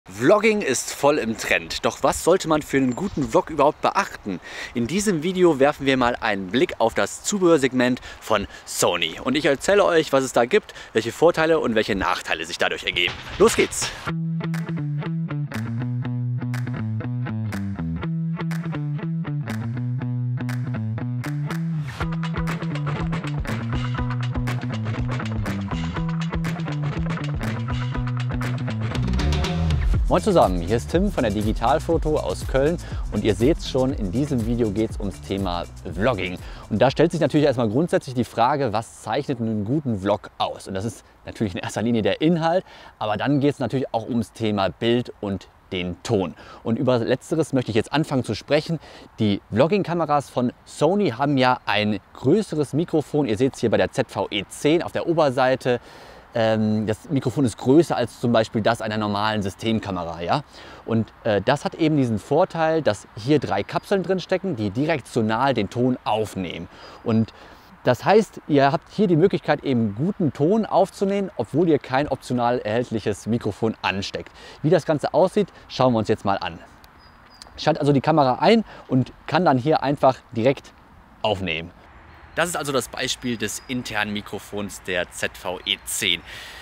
Vlogging ist voll im Trend, doch was sollte man für einen guten Vlog überhaupt beachten? In diesem Video werfen wir mal einen Blick auf das Zubehörsegment von Sony und ich erzähle euch, was es da gibt, welche Vorteile und welche Nachteile sich dadurch ergeben. Los geht's! Moin zusammen, hier ist Tim von der Digitalfoto aus Köln und ihr seht schon, in diesem Video geht es ums Thema Vlogging. Und da stellt sich natürlich erstmal grundsätzlich die Frage, was zeichnet einen guten Vlog aus? Und das ist natürlich in erster Linie der Inhalt, aber dann geht es natürlich auch ums Thema Bild und den Ton. Und über Letzteres möchte ich jetzt anfangen zu sprechen. Die Vlogging-Kameras von Sony haben ja ein größeres Mikrofon. Ihr seht es hier bei der ZVE10 auf der Oberseite. Das Mikrofon ist größer als zum Beispiel das einer normalen Systemkamera. Ja? Und das hat eben diesen Vorteil, dass hier 3 Kapseln drin stecken, die direktional den Ton aufnehmen. Und das heißt, ihr habt hier die Möglichkeit, eben guten Ton aufzunehmen, obwohl ihr kein optional erhältliches Mikrofon ansteckt. Wie das Ganze aussieht, schauen wir uns jetzt mal an. Ich schalte also die Kamera ein und kann dann hier einfach direkt aufnehmen. Das ist also das Beispiel des internen Mikrofons der ZVE10.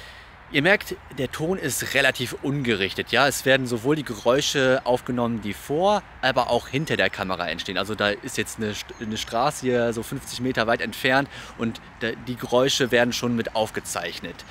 Ihr merkt, der Ton ist relativ ungerichtet. Ja? Es werden sowohl die Geräusche aufgenommen, die vor, aber auch hinter der Kamera entstehen. Also da ist jetzt eine Straße hier so 50 Meter weit entfernt und die Geräusche werden schon mit aufgezeichnet.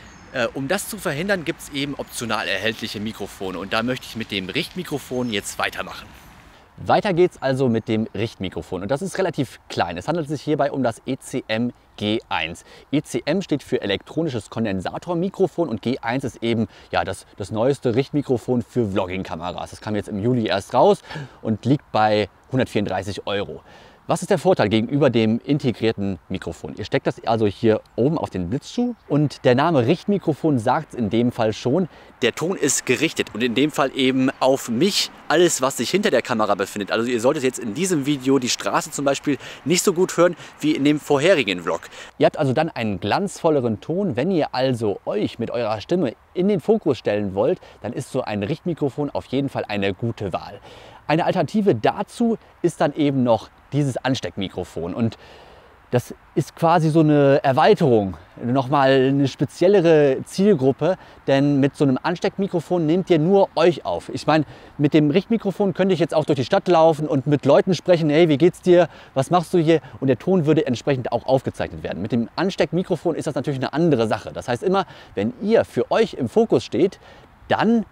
Um das zu verhindern, gibt es eben optional erhältliche Mikrofone und da möchte ich mit dem Richtmikrofon jetzt weitermachen. Weiter geht's also mit dem Richtmikrofon und das ist relativ klein. Es handelt sich hierbei um das ECM G1. ECM steht für elektronisches Kondensatormikrofon und G1 ist eben ja, das neueste Richtmikrofon für Vlogging-Kameras. Das kam jetzt im Juli erst raus und liegt bei 134 €. Was ist der Vorteil gegenüber dem integrierten Mikrofon? Ihr steckt das also hier oben auf den Blitzschuh und der Name Richtmikrofon sagt es in dem Fall schon. Der Ton ist gerichtet und in dem Fall eben auf mich, alles was sich hinter der Kamera befindet. Also ihr solltet jetzt in diesem Video die Straße zum Beispiel nicht so gut hören wie in dem vorherigen Vlog. Ihr habt also dann einen glanzvolleren Ton. Wenn ihr also euch mit eurer Stimme in den Fokus stellen wollt, dann ist so ein Richtmikrofon auf jeden Fall eine gute Wahl. Eine Alternative dazu ist dann eben noch dieses Ansteckmikrofon und das ist quasi so eine Erweiterung, nochmal eine speziellere Zielgruppe, denn mit so einem Ansteckmikrofon nehmt ihr nur euch auf. Ich meine, mit dem Richtmikrofon könnte ich jetzt auch durch die Stadt laufen und mit Leuten sprechen, hey, wie geht's dir, was machst du hier? Und der Ton würde entsprechend auch aufgezeichnet werden. Mit dem Ansteckmikrofon ist das natürlich eine andere Sache. Das heißt immer, wenn ihr für euch im Fokus steht, dann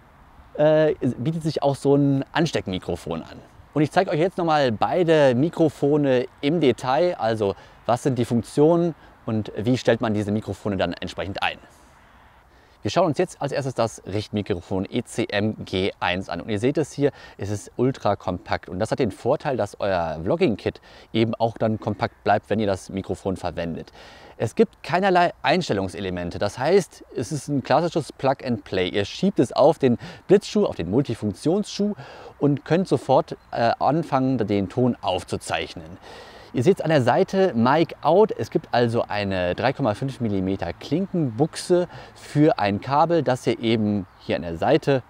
bietet sich auch so ein Ansteckmikrofon an. Und ich zeige euch jetzt nochmal beide Mikrofone im Detail, also was sind die Funktionen und wie stellt man diese Mikrofone dann entsprechend ein. Wir schauen uns jetzt als erstes das Richtmikrofon ECM G1 an und ihr seht es hier, es ist ultra kompakt und das hat den Vorteil, dass euer Vlogging-Kit eben auch dann kompakt bleibt, wenn ihr das Mikrofon verwendet. Es gibt keinerlei Einstellungselemente, das heißt, es ist ein klassisches Plug-and-Play. Ihr schiebt es auf den Blitzschuh, auf den Multifunktionsschuh und könnt sofort anfangen, den Ton aufzuzeichnen. Ihr seht es an der Seite Mic Out. Es gibt also eine 3,5 mm Klinkenbuchse für ein Kabel, das ihr eben hier an der Seite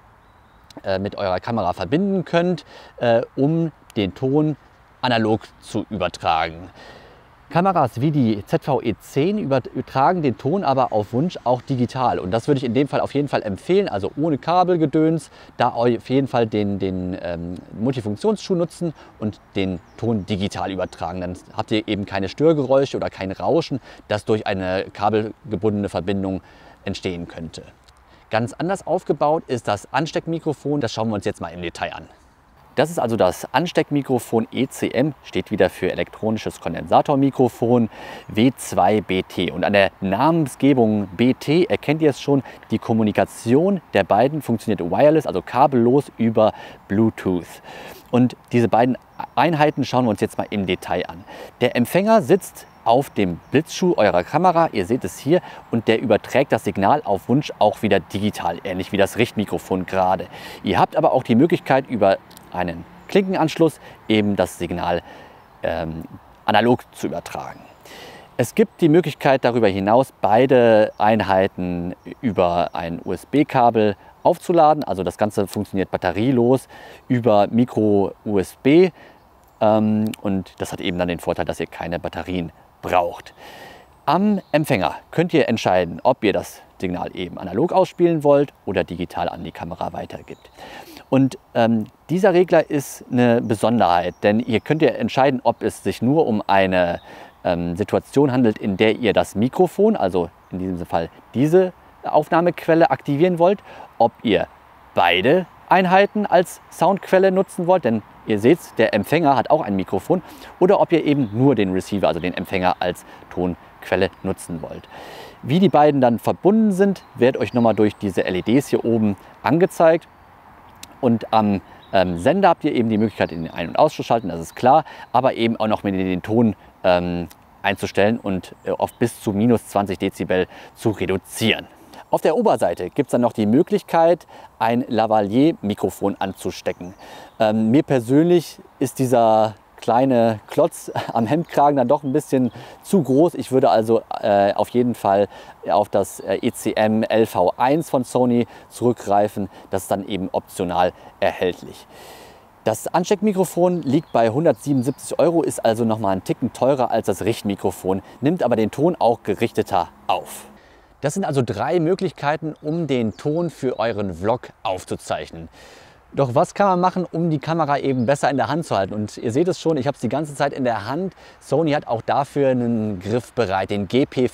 mit eurer Kamera verbinden könnt, um den Ton analog zu übertragen. Kameras wie die ZVE10 übertragen den Ton aber auf Wunsch auch digital und das würde ich in dem Fall auf jeden Fall empfehlen, also ohne Kabelgedöns, da auf jeden Fall den Multifunktionsschuh nutzen und den Ton digital übertragen. Dann habt ihr eben keine Störgeräusche oder kein Rauschen, das durch eine kabelgebundene Verbindung entstehen könnte. Ganz anders aufgebaut ist das Ansteckmikrofon, das schauen wir uns jetzt mal im Detail an. Das ist also das Ansteckmikrofon ECM, steht wieder für elektronisches Kondensatormikrofon W2BT. Und an der Namensgebung BT erkennt ihr es schon, die Kommunikation der beiden funktioniert wireless, also kabellos über Bluetooth. Und diese beiden Einheiten schauen wir uns jetzt mal im Detail an. Der Empfänger sitzt auf dem Blitzschuh eurer Kamera, ihr seht es hier, und der überträgt das Signal auf Wunsch auch wieder digital, ähnlich wie das Richtmikrofon gerade. Ihr habt aber auch die Möglichkeit, über einen Klinkenanschluss eben das Signal analog zu übertragen. Es gibt die Möglichkeit darüber hinaus, beide Einheiten über ein USB-Kabel aufzuladen. Also das Ganze funktioniert batterielos über Micro-USB und das hat eben dann den Vorteil, dass ihr keine Batterien braucht. Am Empfänger könnt ihr entscheiden, ob ihr das Signal eben analog ausspielen wollt oder digital an die Kamera weitergibt. Und dieser Regler ist eine Besonderheit, denn ihr könnt ja entscheiden, ob es sich nur um eine Situation handelt, in der ihr das Mikrofon, also in diesem Fall diese Aufnahmequelle aktivieren wollt, ob ihr beide Einheiten als Soundquelle nutzen wollt, denn ihr seht, der Empfänger hat auch ein Mikrofon, oder ob ihr eben nur den Receiver, also den Empfänger als Tonquelle nutzen wollt. Wie die beiden dann verbunden sind, wird euch nochmal durch diese LEDs hier oben angezeigt. Und am Sender habt ihr eben die Möglichkeit, den Ein- und Auszuschalten, das ist klar, aber eben auch noch mit den Ton einzustellen und auf bis zu minus 20 Dezibel zu reduzieren. Auf der Oberseite gibt es dann noch die Möglichkeit, ein Lavalier-Mikrofon anzustecken. Mir persönlich ist dieser kleine Klotz am Hemdkragen dann doch ein bisschen zu groß. Ich würde also auf jeden Fall auf das ECM LV1 von Sony zurückgreifen. Das ist dann eben optional erhältlich. Das Ansteckmikrofon liegt bei 177 €, ist also noch mal einen Ticken teurer als das Richtmikrofon, nimmt aber den Ton auch gerichteter auf. Das sind also 3 Möglichkeiten, um den Ton für euren Vlog aufzuzeichnen. Doch was kann man machen, um die Kamera eben besser in der Hand zu halten? Und ihr seht es schon, ich habe es die ganze Zeit in der Hand. Sony hat auch dafür einen Griff bereit, den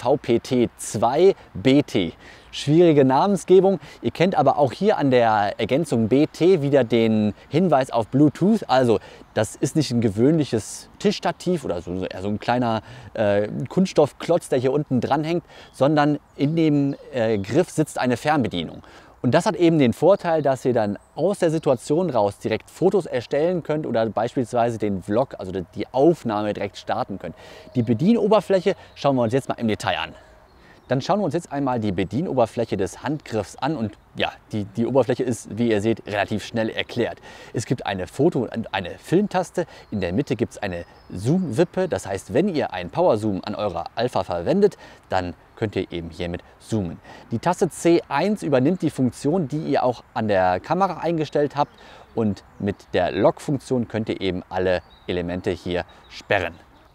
GP-VPT2 BT. Schwierige Namensgebung. Ihr kennt aber auch hier an der Ergänzung BT wieder den Hinweis auf Bluetooth. Also das ist nicht ein gewöhnliches Tischstativ oder so ein kleiner Kunststoffklotz, der hier unten dran hängt, sondern in dem Griff sitzt eine Fernbedienung. Und das hat eben den Vorteil, dass ihr dann aus der Situation raus direkt Fotos erstellen könnt oder beispielsweise den Vlog, also die Aufnahme direkt starten könnt. Die Bedienoberfläche schauen wir uns jetzt mal im Detail an. Dann schauen wir uns jetzt einmal die Bedienoberfläche des Handgriffs an und ja, die Oberfläche ist, wie ihr seht, relativ schnell erklärt. Es gibt eine Foto- und eine Filmtaste, in der Mitte gibt es eine Zoom-Wippe, das heißt, wenn ihr einen Power-Zoom an eurer Alpha verwendet, dann könnt ihr eben hiermit zoomen. Die Taste C1 übernimmt die Funktion, die ihr auch an der Kamera eingestellt habt und mit der Lock-Funktion könnt ihr eben alle Elemente hier sperren.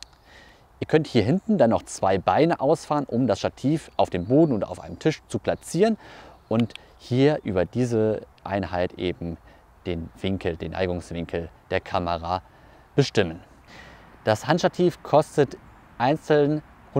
Ihr könnt hier hinten dann noch 2 Beine ausfahren, um das Stativ auf dem Boden oder auf einem Tisch zu platzieren und hier über diese Einheit eben den Winkel, den Neigungswinkel der Kamera bestimmen. Das Handstativ kostet einzeln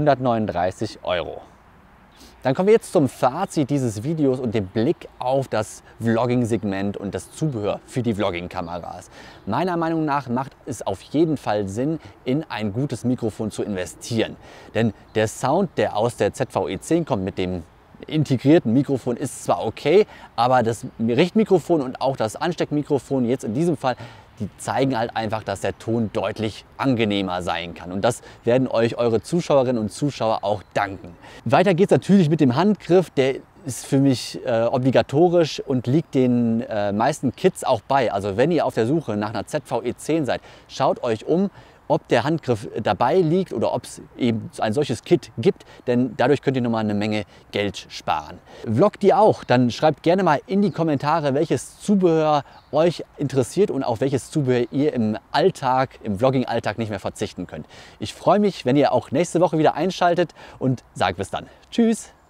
139 €. Dann kommen wir jetzt zum Fazit dieses Videos und dem Blick auf das Vlogging-Segment und das Zubehör für die Vlogging-Kameras. Meiner Meinung nach macht es auf jeden Fall Sinn, in ein gutes Mikrofon zu investieren. Denn der Sound, der aus der ZVE10 kommt mit dem integrierten Mikrofon, ist zwar okay, aber das Richtmikrofon und auch das Ansteckmikrofon jetzt in diesem Fall, die zeigen halt einfach, dass der Ton deutlich angenehmer sein kann. Und das werden euch eure Zuschauerinnen und Zuschauer auch danken. Weiter geht es natürlich mit dem Handgriff. Der ist für mich obligatorisch und liegt den meisten Kids auch bei. Also wenn ihr auf der Suche nach einer ZVE10 seid, schaut euch um, ob der Handgriff dabei liegt oder ob es eben ein solches Kit gibt, denn dadurch könnt ihr nochmal eine Menge Geld sparen. Vloggt ihr auch? Dann schreibt gerne mal in die Kommentare, welches Zubehör euch interessiert und auf welches Zubehör ihr im Alltag, im Vlogging-Alltag nicht mehr verzichten könnt. Ich freue mich, wenn ihr auch nächste Woche wieder einschaltet und sage bis dann. Tschüss!